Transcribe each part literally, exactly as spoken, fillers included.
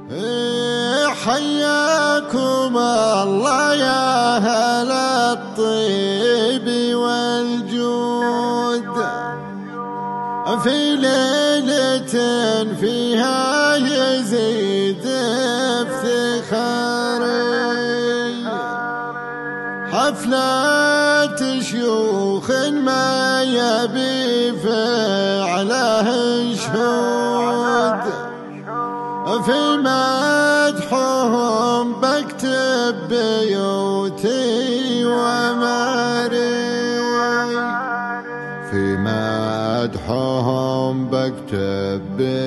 حياكم الله يا أهل الطيب والجود في ليلة فيها يزيد افتخاري، حفلات شيوخ ما يبي فعله شهود، في مدحهم بكتب بيوتي وماري، في مدحهم بكتب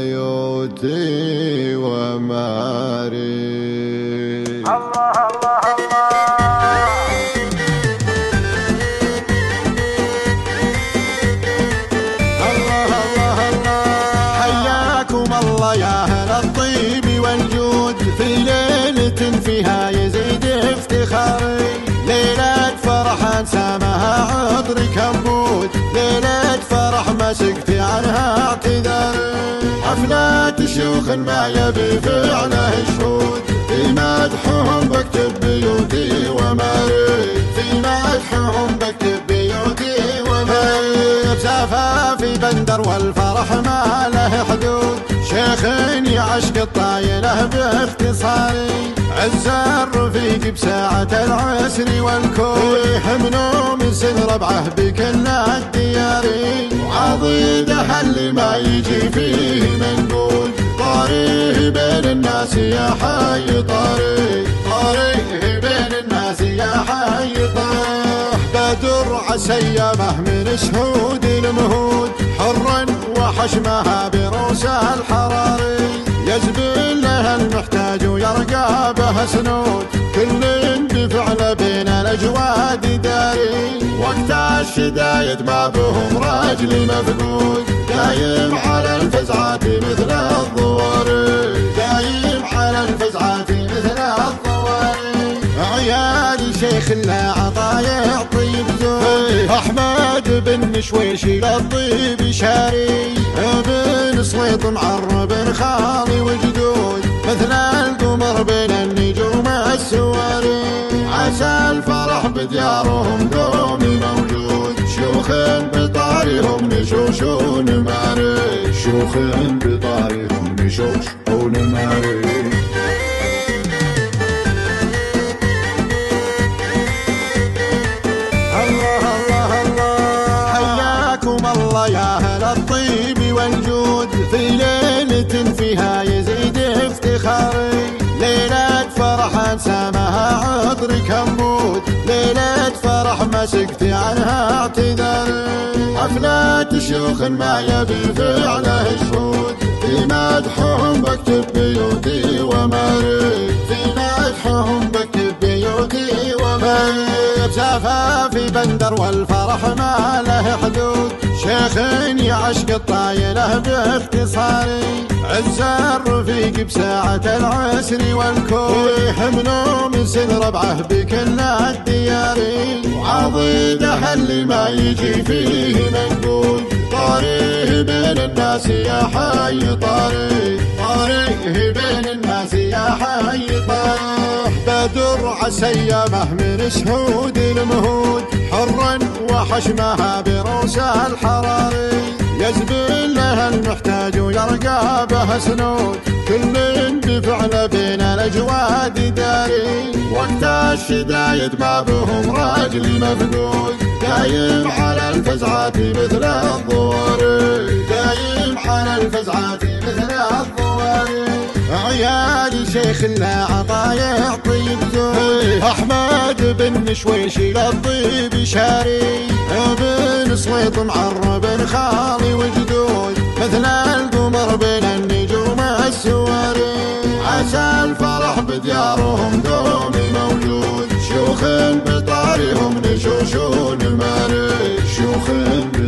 بيوتي وماري. الله الله الله الله الله حياكم الله يا أهل الطيب والجود في ليلة فيها يزيد افتخاري، ليلة فرح سامها عطري كبود، ليلة فرح ما سكتي عنها اعتذاري، حفلات شيوخ ما يبي فعله شهود، في مدحهم بكتب بيوتي وماري، في مدحهم بكتب بيوتي وماري، بزفافي بندر والفرح ما له حدود، شيخ يعشق الطايله باختصاري، عز الرفيق بساعة العسر والكون، حمنوا من سن ربعه بكل الدياري، وعضيده اللي ما يجي فيه منقول، طاريه بين الناس يا حي طاريه، طاريه بين الناس يا حي طاريه، بدر عسيمه من شهود المهود، حرا وحشمها بروس الحراري، يزبل لها المحتاج ويرقى به سنود، كل بفعل بين الاجواد داري، وقت الشدايد ما بهم راجل مفقود، دايم على الفزعات مثل الضواري، دايم على الفزعات مثل الضواري، عيال شيخ الله عطايا طيب زود، احمد بن شويشي للطيب شاري، ابن سويط معرب خالي وجدود، مثل القمر بين النجوم السواري، عسى الفرح بديارهم دومي موجود، شيوخ بطاريهم نشوشون ماري، شيوخ بطاريهم نشوشون ماري. الله يا أهل الطيب والجود في ليلة فيها يزيد افتخاري، ليلة فرح سامها عطري كمود، ليلة فرح ما سكتي عنها اعتذاري، حفلات شيوخ ما يبي فعله شهود، في مدحهم بكتب بيوتي وماري، في مدحهم بكتب بيوتي وماري، بزفافي بندر والفرح ما له حدود، شيخ يعشق الطايله باختصاري، عز الرفيق بساعة العسر والكون، حمنوا من سن ربعه بكل الدياري، وعضيده اللي ما يجي فيه منقول، طاريه بين الناس يا حي طاريه، طاريه بين الناس يا حي طاريه، بدر عسيمه من شهود المهود، حرا وحشمها بروس الحراري، يزبل لها المحتاج ويرقى به سنود، كل بفعل بين الاجواد داري، وقت الشدايد ما بهم راجل مفقود، دايم على الفزعات مثل الضواري، دايم على الفزعات مثل الضواري، عيال شيخ الله عطايا طيب زود، احمد بن شويشي للطيب شاري، ابن سويط معرب خالي وجدود، مثل القمر بين النجوم السواري، عسى الفرح بديارهم دومي موجود، شيوخ بطاريهم نشوشون ماري، شيوخ